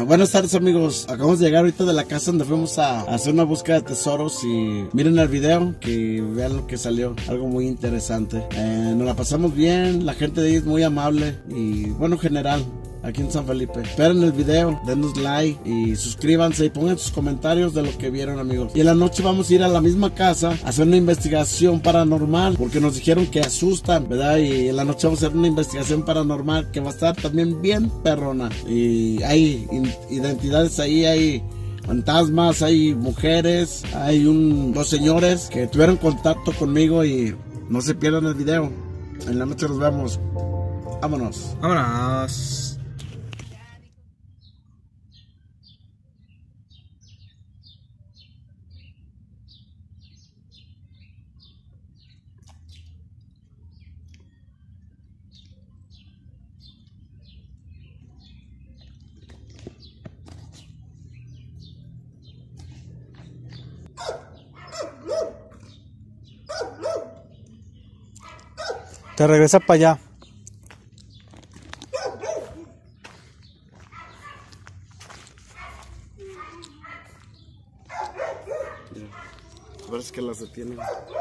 Buenas tardes, amigos. Acabamos de llegar ahorita de la casa donde fuimos a hacer una búsqueda de tesoros. Y miren el video, que vean lo que salió. Algo muy interesante. Nos la pasamos bien. La gente de ahí es muy amable. Y bueno, en general, aquí en San Felipe. Esperen el video, denos like y suscríbanse y pongan sus comentarios de lo que vieron, amigos. Y en la noche vamos a ir a la misma casa a hacer una investigación paranormal, porque nos dijeron que asustan, ¿verdad? Y en la noche vamos a hacer una investigación paranormal que va a estar también bien perrona. Y hay identidades ahí, hay fantasmas, hay mujeres, hay dos señores que tuvieron contacto conmigo y no se pierdan el video. En la noche nos vemos. Vámonos. Vámonos. Te regresa para allá. Mira, parece que las detienen.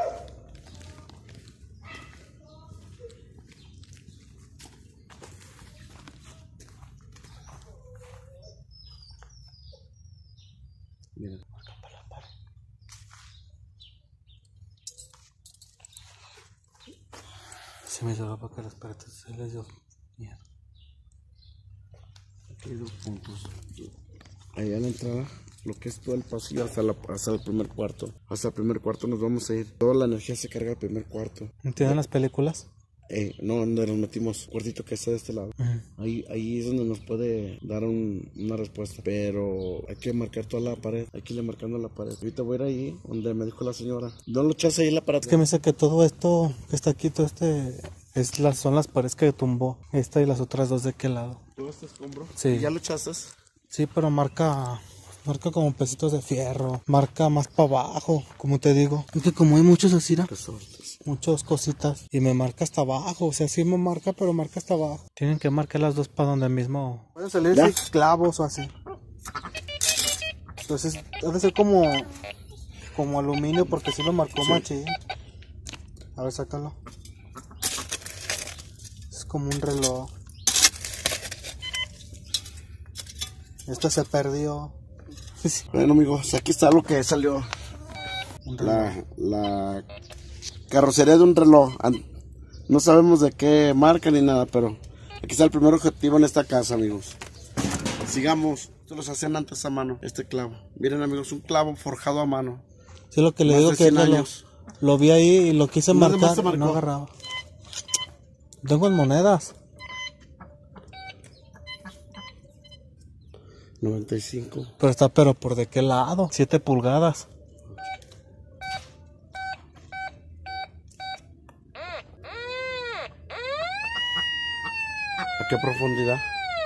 Mira. Se me lloró porque las paredes se les dio miedo. Aquí hay 2 puntos. Allá en la entrada, lo que es todo el pasillo hasta el primer cuarto. Hasta el primer cuarto nos vamos a ir. Toda la energía se carga al primer cuarto. ¿Entienden las películas? No, donde nos metimos, cuartito que está de este lado. Ahí es donde nos puede dar una respuesta. Pero hay que marcar toda la pared. Hay que irle marcando la pared. Ahorita voy a ir ahí donde me dijo la señora. ¿No lo echas ahí la pared? Es que me dice que todo esto que está aquí, todo son las paredes que tumbó. Esta y las otras 2 de qué lado. ¿Todo este escombro? Sí. ¿Ya lo echaste? Sí, pero marca como pesitos de fierro. Marca más para abajo, como te digo. Es que como hay muchos así, muchas cositas. Y me marca hasta abajo. O sea, sí me marca, pero marca hasta abajo. Tienen que marcar las 2 para donde mismo. Pueden salir así, clavos o así. Entonces, debe ser como aluminio, porque sí lo marcó machín. A ver, sácalo. Es como un reloj. Esto se perdió. Bueno, amigos, aquí está lo que salió. La carrocería de un reloj. No sabemos de qué marca ni nada, pero aquí está el primer objetivo en esta casa, amigos. Sigamos. Esto los hacían antes a mano, este clavo. Miren, amigos, un clavo forjado a mano. Sí, lo que le digo que lo vi ahí y lo quise marcar y no agarraba. Tengo en monedas. 95. Pero ¿por de qué lado? 7 pulgadas. ¿A qué profundidad?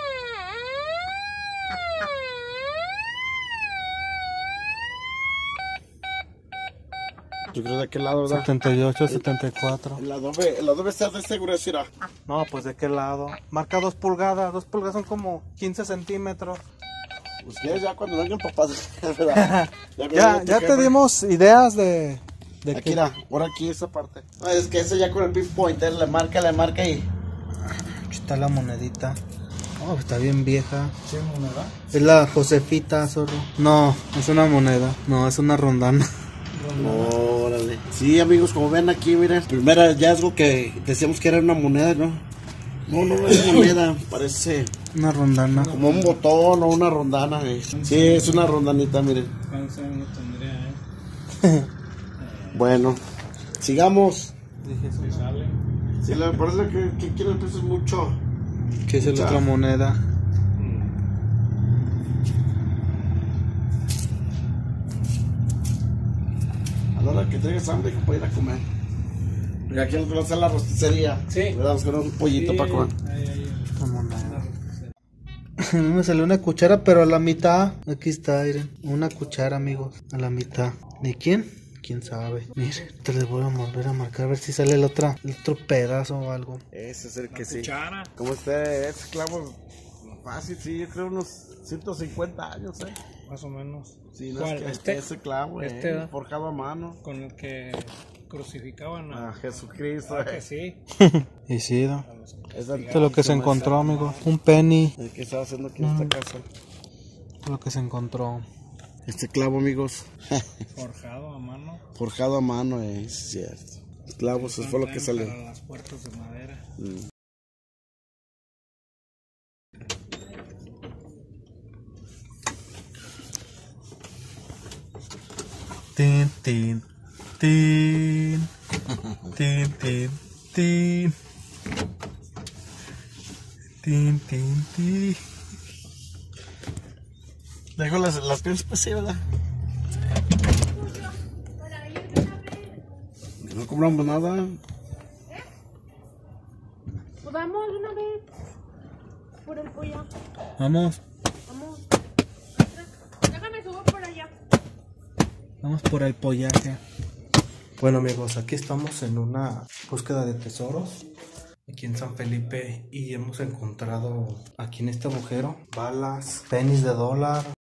Yo creo de qué lado, ¿verdad? 78, 74. El adobe está de seguridad. No, pues de qué lado. Marca 2 pulgadas. 2 pulgadas son como 15 centímetros. Ustedes ya cuando vengan papás, ¿verdad? ya te dimos ideas de aquí, mira, por aquí esa parte. No, es que ese ya con el pinpointer le marca y... Aquí está la monedita. Oh, está bien vieja. ¿Sí, moneda? Es la Josefita, zorro. No, es una moneda. No, es una rondana. Órale. Sí, amigos, como ven aquí, miren. Primer hallazgo que decíamos que era una moneda, ¿no? No es moneda, parece una rondana. Como un botón o una rondana. Sí, es una rondanita, miren. ¿Cuántos años tendría, Bueno, sigamos. ¿Qué sale? Sí, la verdad es que quiero el peso es mucho. ¿Qué es la otra moneda? A la hora que traigas hambre, que pueda ir a comer. Mira, aquí nos va a hacer la rosticería. Sí. Vamos con un pollito para comer. Me salió una cuchara, pero a la mitad. Aquí está, miren. Una cuchara, amigos. A la mitad. ¿De quién? ¿Quién sabe? Miren, te les voy a volver a marcar a ver si sale el otro pedazo o algo. Ese es el que sí. Cuchara. Como este clavo fácil, sí, yo creo unos 150 años, Más o menos. Sí, no, ¿Cuál? es que ese clavo, ¿verdad? forjado a mano. Con el que crucificaban a Jesucristo, que sí. Y sí, ¿no? A los Es Esto es lo que se encontró, amigos. Un penny. el que estaba haciendo aquí en esta casa. Lo que se encontró. Este clavo, amigos, forjado a mano. forjado a mano, es cierto. Clavos, eso fue lo que salió. Para las puertas de madera. Tin, tin, tin. Tin, tin, tin. Tin, tin, tin. Dejo las piezas pues sí, ¿verdad? No compramos nada. Pues vamos una vez por el pollo. Vamos, Vamos. Déjame subir por allá. vamos por el pollaje. Bueno, amigos, aquí estamos en una búsqueda de tesoros aquí en San Felipe y hemos encontrado aquí en este agujero balas, pennies de dólar,